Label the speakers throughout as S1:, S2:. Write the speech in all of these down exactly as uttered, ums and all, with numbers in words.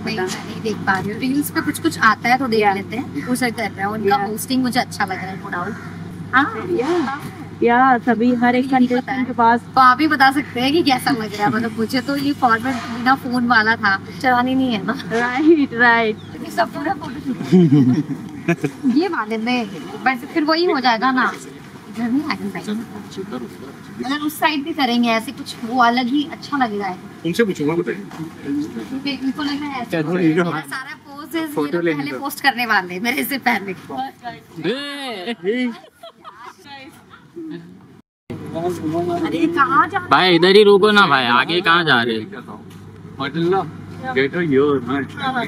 S1: नहीं, नहीं देख पा रही हूँ। रील्स पे कुछ कुछ आता है तो देख
S2: Yeah.
S1: लेते हैं, वो सर कर रहे हैं, उनका
S2: Yeah.
S1: पोस्टिंग मुझे अच्छा लग रहा है, नो डाउट। हाँ,
S2: या सभी हर एक
S1: ये नहीं पता
S2: कंटेस्टेंट
S1: है।
S2: के पास
S1: तो आप ही बता सकते हैं कि कैसा लग रहा है। मतलब मुझे तो ये फॉर्मेट बिना फोन वाला था, चलानी नहीं है ना।
S2: राइट राइट
S1: ये सब पूरा फोटो ये वाले में, बट फिर वही हो जाएगा ना, इधर नहीं आगे साइड, मतलब उस साइड भी करेंगे ऐसे कुछ, वो अलग ही अच्छा लगेगा।
S3: उनसे पूछूंगा, बताइए।
S1: इनको लग रहा है ऐसे
S3: चलो, ये जो-
S1: मेरा सारा पोजेस ये
S3: फोटो
S1: लोग
S3: लेने
S1: पहले
S3: दो।
S1: पोस्ट करने वाले हैं मेरे से पहले। अरे कहाँ जा
S4: भाई इधर ही रुको ना भाई, आगे कहाँ जा रहे हैं?
S3: Get a year, man.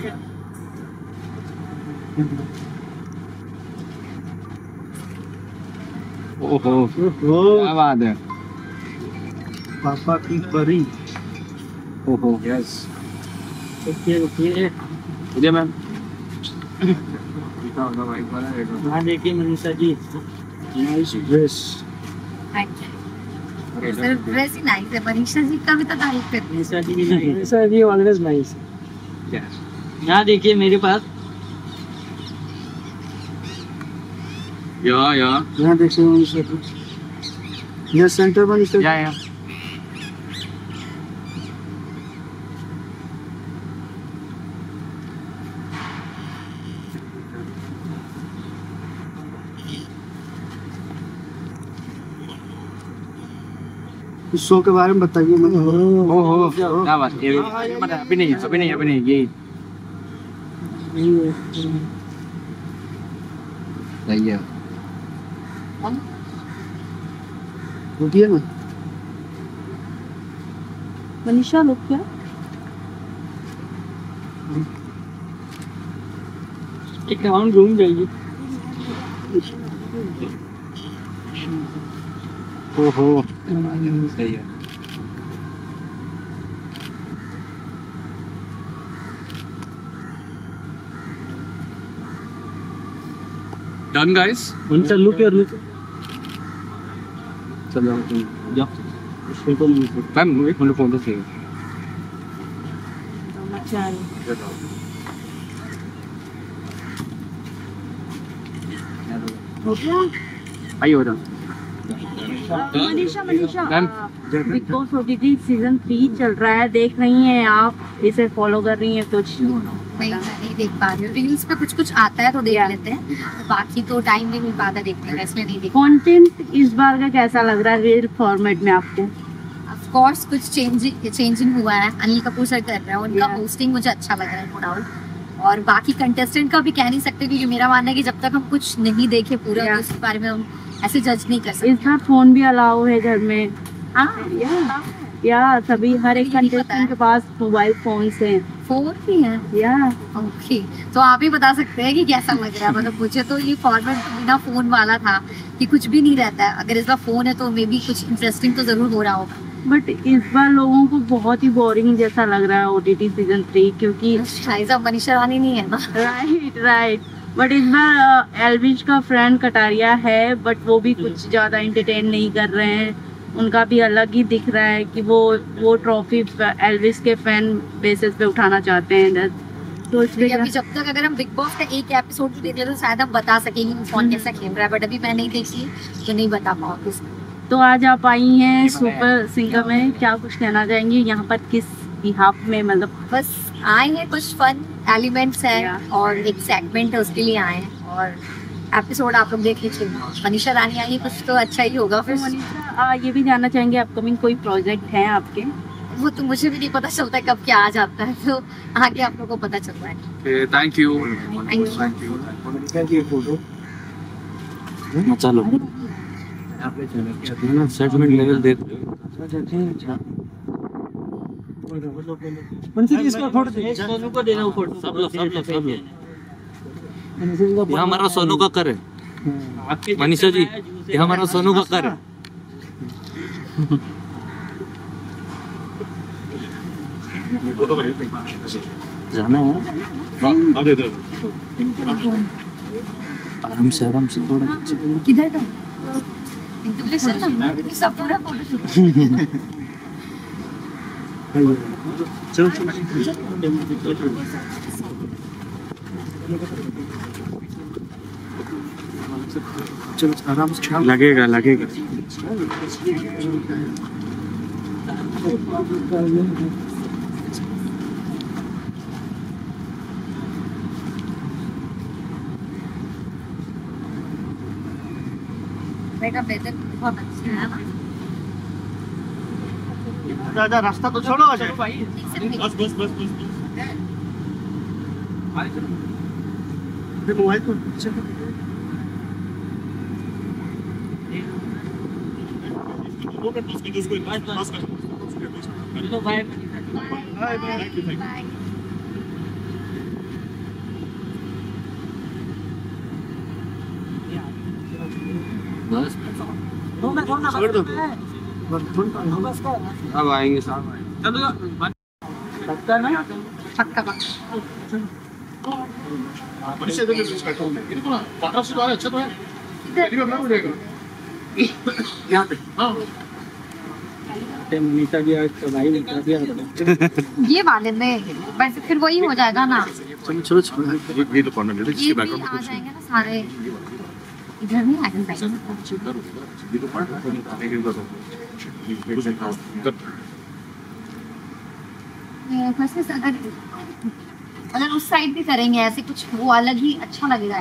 S4: ओहो क्या बात है।
S3: पापा की परी।
S4: ओहो
S3: Yes.
S4: ओके ओके इधर मैम।
S3: हाँ देखिए मनीषा जी, नाइस ड्रेस।
S1: सिर्फ ड्रेस ही नाइस है, मनीषा जी का भी तो तारीफ करती है।
S3: Manisha ji Manisha ji always nice. यहाँ देखिए मेरे पास,
S4: या या
S3: यहाँ देखिए मनीषा जी, यह सेंटर मनीषा
S4: या या
S3: इस शो के बारे में बताइए।
S4: ओहो क्या बात है। अभी नहीं अभी नहीं अभी नहीं यही सही है।
S3: रुकिए ना,
S2: मनीषा लोग क्या
S3: एक राउंड घूम जाइए।
S4: ओहो सही है।
S3: डन गाइस,
S4: उनसे लुक और लुक
S3: चलो
S4: जा
S3: इसको
S4: मैम एक मिनट फोन तो चाहिए। आइए हो जाओ।
S2: Manisha Manisha
S4: ma'am.
S2: Bigg Boss OTT season three चल रहा है, देख रही हैं आप, इसे फॉलो कर रही हैं कुछ?
S1: नहीं, मैं नहीं देख पा रही हूँ। रील्स पे कुछ कुछ आता है तो देख
S2: Yeah.
S1: लेते हैं, बाकी तो टाइम नहीं मिल पाता देखने का, इसलिए नहीं देख।
S2: कंटेंट इस बार का कैसा लग रहा है रील फॉर्मेट में आपको?
S1: ऑफ कोर्स कुछ चेंजिंग चेंजिंग हुआ है, अनिल कपूर सर कर रहे हैं, उनका
S2: Yeah.
S1: पोस्टिंग मुझे अच्छा लग रहा है, नो डाउट। और बाकी कंटेस्टेंट का भी कह नहीं सकते, क्योंकि मेरा मानना है कि जब तक हम कुछ नहीं देखे पूरा,
S2: Yeah.
S1: तो उसके बारे में हम ऐसे जज नहीं कर
S2: इस
S1: सकते।
S2: बार फोन भी अलाउ है घर में?
S1: हाँ,
S2: या या सभी हर एक
S1: ये नहीं पता
S2: कंटेस्टेंट
S1: है।
S2: के पास मोबाइल फोन्स हैं?
S1: फोन भी है।
S2: या
S1: ओके, तो आप ही बता सकते हैं कि कैसा लग रहा है। मतलब मुझे तो ये फॉर्मेट बिना फोन वाला था, कि कुछ भी नहीं रहता है, अगर इसका फोन है तो मे बी कुछ इंटरेस्टिंग तो जरूर हो रहा होगा।
S2: बट इस बार लोगों को बहुत ही बोरिंग जैसा लग रहा है ओटीटी सीजन थ्री, क्योंकि
S1: शायद मनीषा रानी नहीं है ना।
S2: राइट राइट बट इस बार एल्विश का फ्रेंड कटारिया है, बट वो भी कुछ ज्यादा एंटरटेन नहीं कर रहे हैं। उनका भी अलग ही दिख रहा है कि वो वो ट्रॉफी एल्विश के फैन बेसिस पे उठाना चाहते हैं इधर। तो इसलिए
S1: अभी जब तक अगर हम बिग बॉस का एक एपिसोड भी देख ले तो शायद हम बता सकेंगे कि कौन कैसा खेल रहा है, बट अभी मैं नहीं देखी तो नहीं बता पाऊंगी।
S2: तो आज आप आई हैं सुपर सिंगर में, क्या कुछ कहना चाहेंगी यहाँ पर, किस बिहाफ में? मतलब
S1: बस आए हैं, कुछ फन एलिमेंट्स हैं
S2: Yeah.
S1: और एक सेगमेंट है, उसके लिए आए हैं। और एपिसोड आप लोग देख लीजिए, मनीषा रानी आई है, कुछ तो अच्छा ही होगा। फिर
S2: मनीषा आ, ये भी जानना चाहेंगे अपकमिंग कोई प्रोजेक्ट है आपके?
S1: वो तो मुझे भी नहीं पता चलता है कब क्या आ जाता है, तो आगे आप लोगों को पता चल रहा है।
S3: Thank you.
S1: Thank you.
S3: क्या की फोटो
S4: चलो सेटमेंट लेवल दे
S3: मनीषा जी इसका फोटो दे, सोनू को देना फोटो।
S4: सब लोग सब लोग सब लोग
S3: मनीषा जी का
S4: ये हमारा सोनू का कर है। मनीषा जी ये हमारा सोनू का कर है। जाना है आराम से आराम से थोड़ा
S1: किधर का सब पूरा फोटो
S3: चलो चलो आराम से लगेगा लगेगा
S1: मेरा वेदर बहुत अच्छा है ना।
S3: दादा रास्ता तो छोड़ो अजय
S1: बस बस बस
S3: मोबाइल को
S4: बस
S3: छोड़ दो
S4: अब आएंगे साहब
S3: पक्का ना
S1: पक्का पक्का
S3: मनीषा जी आज भाई निकल गया
S1: ये वाले में बस फिर वही हो जाएगा ना।
S3: चलो चलो छोड़ो
S5: ये तो कॉर्नर ले
S1: ये भी आ जाएंगे ना सारे, इधर नहीं आएंगे
S5: ये तो पार्ट
S1: वैसे अगर अगर उस साइड भी करेंगे ऐसे कुछ वो अलग ही अच्छा लगेगा।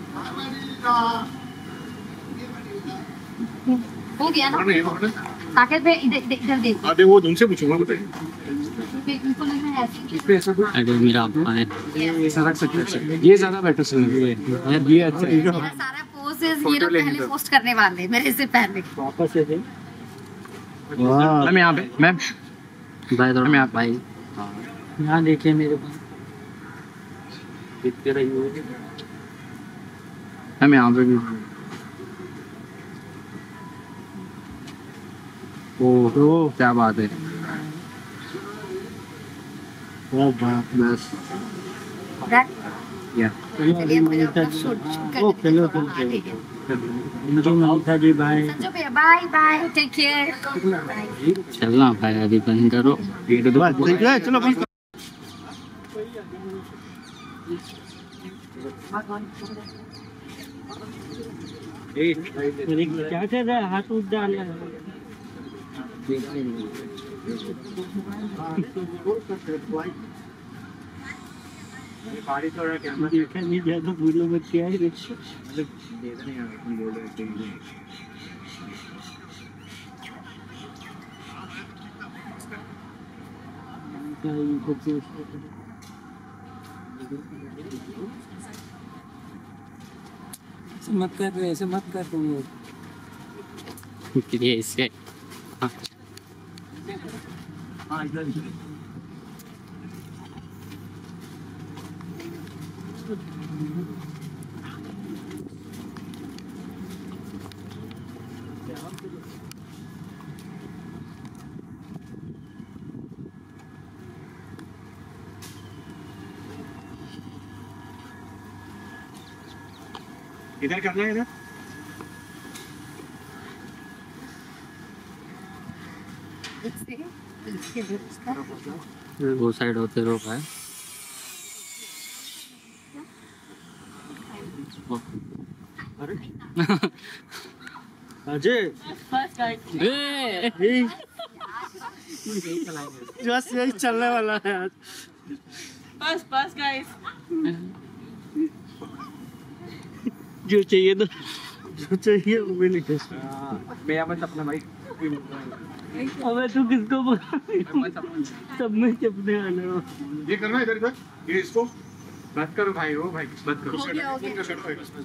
S1: हो गया ना ताकि फिर इधर इधर इधर देखो।
S5: अरे वो उनसे पूछूंगा बताइए
S1: इनको लग रहा है ऐसे
S5: इस पे ऐसा कोई
S4: अरे मेरा अपना है
S5: ऐसा रख सकते हैं ये ज्यादा बेटर चल रही है ये अच्छा है
S1: मेरा सारा पोसेस ये लोग पहले पोस्ट करने वाले मेरे से पहले।
S3: वापस से थे
S5: वाह मैं यहाँ पे मैम
S4: भाई थोड़ा
S5: मैं आप
S4: भाई
S3: यहाँ देखिए मेरे पास
S4: दिखते रही हो
S5: मैम यहाँ पे भी ओह क्या बात है
S3: वाह वाह
S5: बस
S1: That-
S5: या
S1: चलिए मुझे अपना शूट कर
S3: ओ
S1: देते
S3: चलो
S1: हैं।
S3: चलो
S1: हाँ, ठीक है।
S3: मुझे मनीषा जी बाय
S1: संजू भैया बाय बाय टेक केयर।
S4: चलना भाई अभी बंद करो
S3: ठीक है चलो बस क्या कर रहा है हाथ उठ डाल देखा नहीं ज्यादा भूलो मत क्या है
S4: मत कर रहे ऐसे मत कर तुम लोग ये इससे हाँ।
S5: इधर करना है इधर
S4: वो साइड होते रहो भाई
S3: अजय
S4: ए!
S3: बस यही चलने वाला है आज
S2: बस बस गाइस
S3: जो चाहिए तो जो चाहिए वो मिल गया
S5: मैं यहाँ पर अपना भाई
S3: अबे तू किसको बोल सब में चपने वाले हो
S5: ये करना है इधर इधर ये इसको बस करो भाई ओ भाई बस करो
S1: हो गया, हो गया।
S5: इसका शर्ट